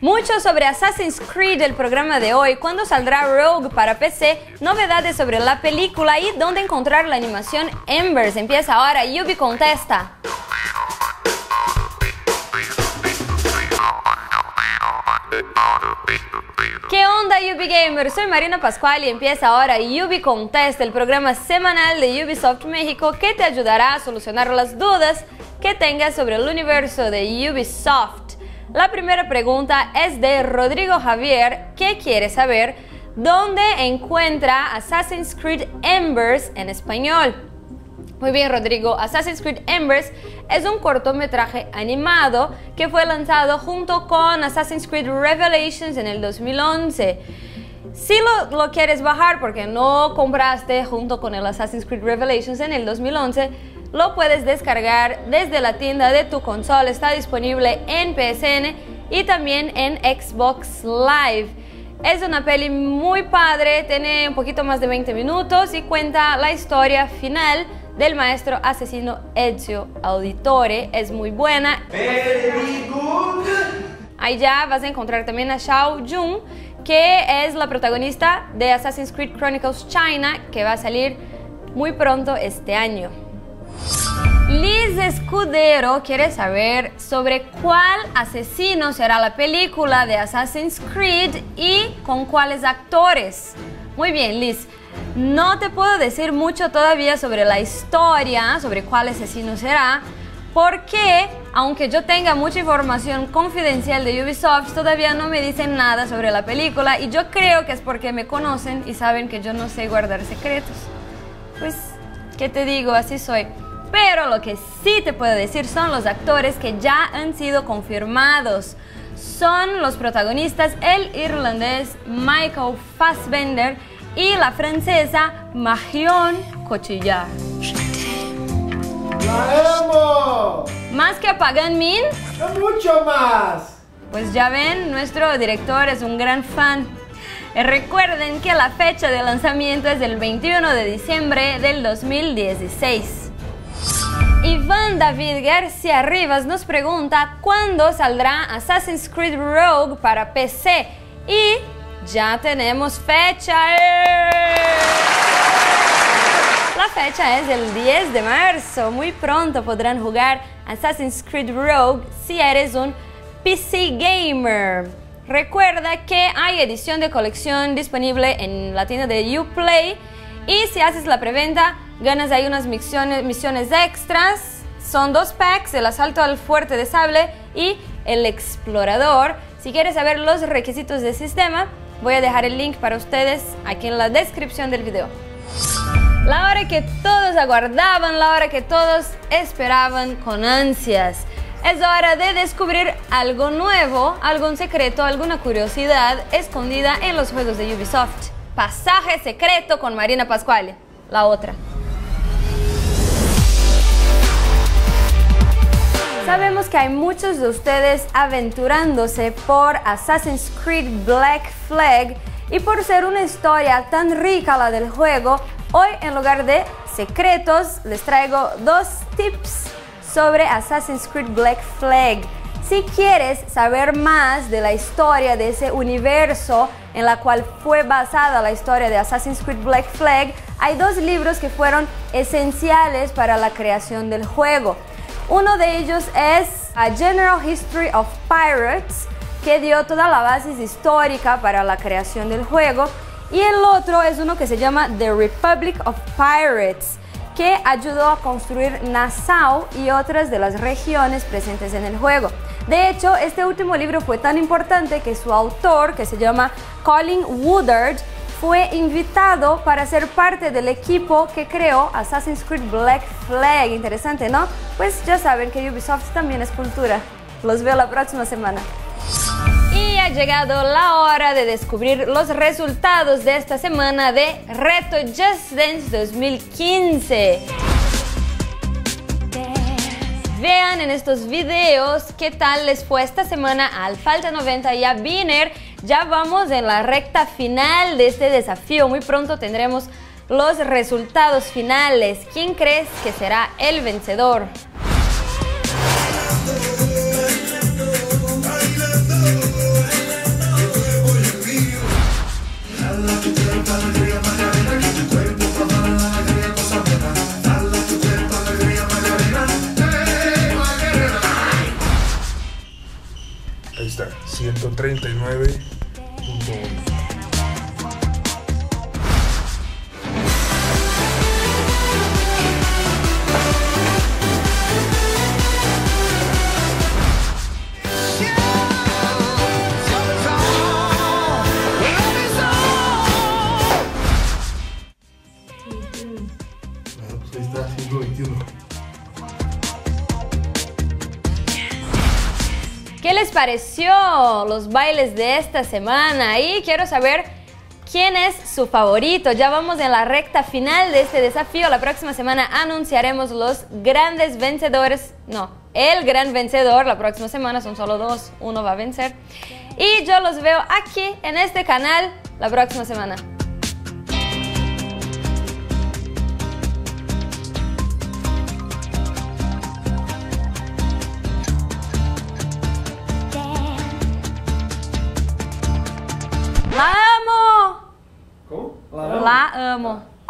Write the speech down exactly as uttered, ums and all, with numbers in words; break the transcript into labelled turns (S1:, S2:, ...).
S1: Mucho sobre Assassin's Creed el programa de hoy, cuándo saldrá Rogue para P C, novedades sobre la película y dónde encontrar la animación Embers. Empieza ahora, Yubi contesta. ¿Qué onda, Yubi Gamer? Soy Marina Pascual y empieza ahora Yubi Contesta, el programa semanal de Ubisoft México que te ayudará a solucionar las dudas que tengas sobre el universo de Ubisoft. La primera pregunta es de Rodrigo Javier, que quiere saber dónde encuentra Assassin's Creed Embers en español. Muy bien, Rodrigo, Assassin's Creed Embers es un cortometraje animado que fue lanzado junto con Assassin's Creed Revelations en el dos mil once. Si lo, lo quieres bajar porque no compraste junto con el Assassin's Creed Revelations en el dos mil once, lo puedes descargar desde la tienda de tu consola. Está disponible en P S N y también en Xbox Live. Es una peli muy padre, tiene un poquito más de veinte minutos y cuenta la historia final del maestro asesino Ezio Auditore. Es muy buena.
S2: Very good.
S1: Ahí ya vas a encontrar también a Xiao Jun, que es la protagonista de Assassin's Creed Chronicles China, que va a salir muy pronto este año. Liz Escudero quiere saber sobre cuál asesino será la película de Assassin's Creed y con cuáles actores. Muy bien, Liz. No te puedo decir mucho todavía sobre la historia, sobre cuál asesino será, porque aunque yo tenga mucha información confidencial de Ubisoft, todavía no me dicen nada sobre la película y yo creo que es porque me conocen y saben que yo no sé guardar secretos. Pues, ¿qué te digo? Así soy. Pero lo que sí te puedo decir son los actores que ya han sido confirmados. Son los protagonistas, el irlandés Michael Fassbender y la francesa Marion Cotillard.
S2: ¡La amo!
S1: ¿Más que Pagan Min?
S2: ¡No mucho más!
S1: Pues ya ven, nuestro director es un gran fan. Recuerden que la fecha de lanzamiento es el veintiuno de diciembre del dos mil dieciséis. Iván David García Rivas nos pregunta cuándo saldrá Assassin's Creed Rogue para P C y ya tenemos fecha. ¡Eh! La fecha es el diez de marzo. Muy pronto podrán jugar Assassin's Creed Rogue si eres un P C gamer. Recuerda que hay edición de colección disponible en la tienda de Uplay y si haces la preventa ganas ahí unas misiones, misiones extras. Son dos packs, el asalto al fuerte de sable y el explorador. Si quieres saber los requisitos del sistema, voy a dejar el link para ustedes aquí en la descripción del video. La hora que todos aguardaban, la hora que todos esperaban con ansias. Es hora de descubrir algo nuevo, algún secreto, alguna curiosidad escondida en los juegos de Ubisoft. Pasaje secreto con Marina Pascual, la otra. Sabemos que hay muchos de ustedes aventurándose por Assassin's Creed Black Flag y por ser una historia tan rica la del juego, hoy en lugar de secretos les traigo dos tips sobre Assassin's Creed Black Flag. Si quieres saber más de la historia de ese universo en la cual fue basada la historia de Assassin's Creed Black Flag, hay dos libros que fueron esenciales para la creación del juego. Uno de ellos es A General History of Pirates, que dio toda la base histórica para la creación del juego, y el otro es uno que se llama The Republic of Pirates, que ayudó a construir Nassau y otras de las regiones presentes en el juego. De hecho, este último libro fue tan importante que su autor, que se llama Colin Woodard, fue invitado para ser parte del equipo que creó Assassin's Creed Black Flag. Interesante, ¿no? Pues ya saben que Ubisoft también es cultura. Los veo la próxima semana. Y ha llegado la hora de descubrir los resultados de esta semana de Reto Just Dance dos mil quince. Vean en estos videos qué tal les fue esta semana al Falta noventa y a Biner. Ya vamos en la recta final de este desafío. Muy pronto tendremos los resultados finales. ¿Quién crees que será el vencedor?
S3: pista ciento treinta y nueve punto uno.
S2: Ahí está, ciento veintiuno.
S1: ¿Qué les pareció los bailes de esta semana? Y quiero saber quién es su favorito. Ya vamos en la recta final de este desafío. La próxima semana anunciaremos los grandes vencedores. No, el gran vencedor. La próxima semana son solo dos. Uno va a vencer. Y yo los veo aquí en este canal la próxima semana. La amo!
S2: ¿Cómo?
S1: La amo.